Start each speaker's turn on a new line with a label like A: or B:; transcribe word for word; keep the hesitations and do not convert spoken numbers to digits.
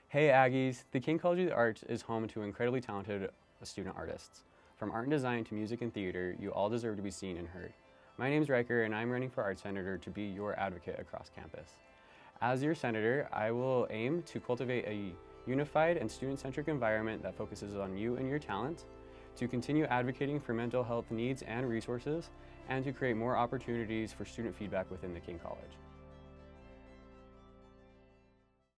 A: Hey Aggies! The King College of the Arts is home to incredibly talented student artists. From art and design to music and theater, you all deserve to be seen and heard. My name is Ryker and I'm running for Art Senator to be your advocate across campus. As your senator, I will aim to cultivate a unified and student-centric environment that focuses on you and your talent, to continue advocating for mental health needs and resources, and to create more opportunities for student feedback within the King College.